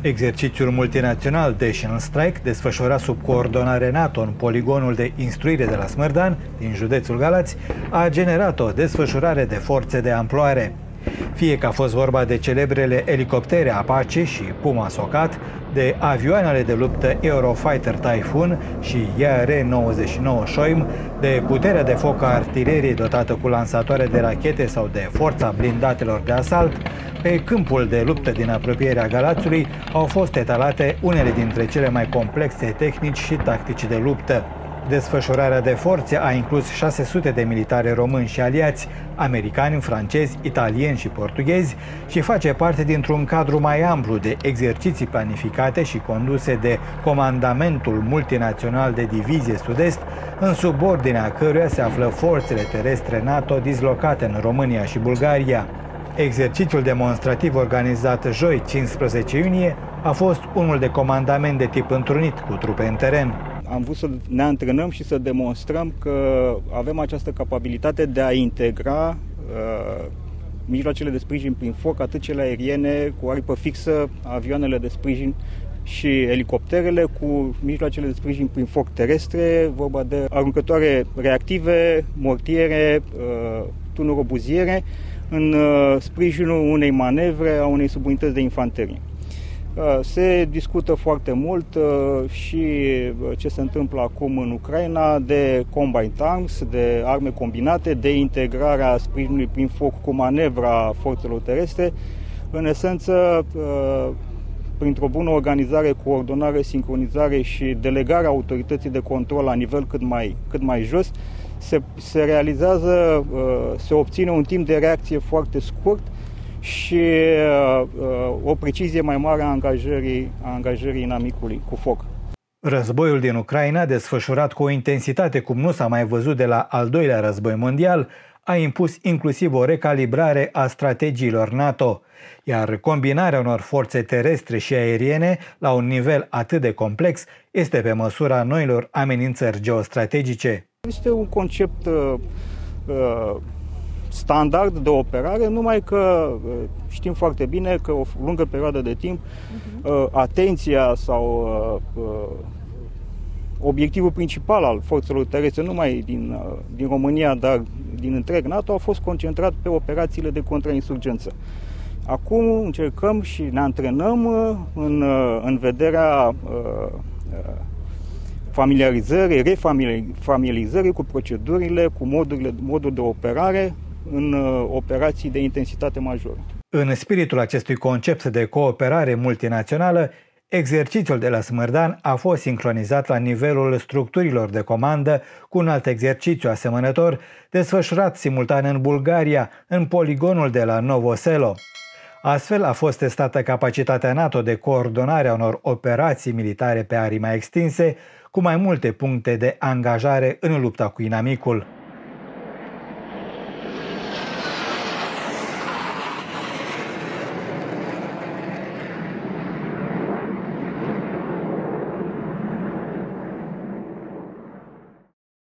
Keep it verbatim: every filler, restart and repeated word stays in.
Exercițiul multinațional Dacian Strike, desfășurat sub coordonare NATO în poligonul de instruire de la Smârdan, din județul Galați, a generat o desfășurare de forțe de amploare. Fie că a fost vorba de celebrele elicoptere Apache și Puma Socat, de avioanele de luptă Eurofighter Typhoon și I R nouăzeci și nouă Shoim, de puterea de foc a artileriei dotată cu lansatoare de rachete sau de forța blindatelor de asalt, pe câmpul de luptă din apropierea Galațiului au fost etalate unele dintre cele mai complexe tehnici și tactici de luptă. Desfășurarea de forțe a inclus șase sute de militari români și aliați, americani, francezi, italieni și portughezi, și face parte dintr-un cadru mai amplu de exerciții planificate și conduse de Comandamentul Multinațional de Divizie Sud-Est, în subordinea căruia se află forțele terestre NATO dislocate în România și Bulgaria. Exercițiul demonstrativ organizat joi, cincisprezece iunie, a fost unul de comandament de tip întrunit, cu trupe în teren. Am vrut să ne antrenăm și să demonstrăm că avem această capabilitate de a integra uh, mijloacele de sprijin prin foc, atât cele aeriene cu aripă fixă, avioanele de sprijin și elicopterele, cu mijloacele de sprijin prin foc terestre, vorba de aruncătoare reactive, mortiere, uh, tunuri obuziere, în uh, sprijinul unei manevre a unei subunități de infanterie. Se discută foarte mult și ce se întâmplă acum în Ucraina de combined arms, de arme combinate, de integrarea sprijinului prin foc cu manevra forțelor terestre. În esență, printr-o bună organizare, coordonare, sincronizare și delegarea autorității de control la nivel cât mai, cât mai jos, se, se realizează, se obține un timp de reacție foarte scurt și uh, o precizie mai mare a angajării, a angajării inamicului cu foc. Războiul din Ucraina, desfășurat cu o intensitate cum nu s-a mai văzut de la al doilea război mondial, a impus inclusiv o recalibrare a strategiilor NATO, iar combinarea unor forțe terestre și aeriene la un nivel atât de complex este pe măsura noilor amenințări geostrategice. Este un concept uh, uh, standard de operare, numai că știm foarte bine că o lungă perioadă de timp uh-huh. atenția sau obiectivul principal al forțelor terestre, nu numai din, din România, dar din întreg NATO, a fost concentrat pe operațiile de contrainsurgență. Acum încercăm și ne antrenăm în, în vederea familiarizării, refamiliarizării cu procedurile, cu modurile, modul de operare în operații de intensitate majoră. În spiritul acestui concept de cooperare multinațională, exercițiul de la Smârdan a fost sincronizat la nivelul structurilor de comandă cu un alt exercițiu asemănător, desfășurat simultan în Bulgaria, în poligonul de la Novo Selo. Astfel a fost testată capacitatea NATO de coordonare a unor operații militare pe arii mai extinse, cu mai multe puncte de angajare în lupta cu inamicul.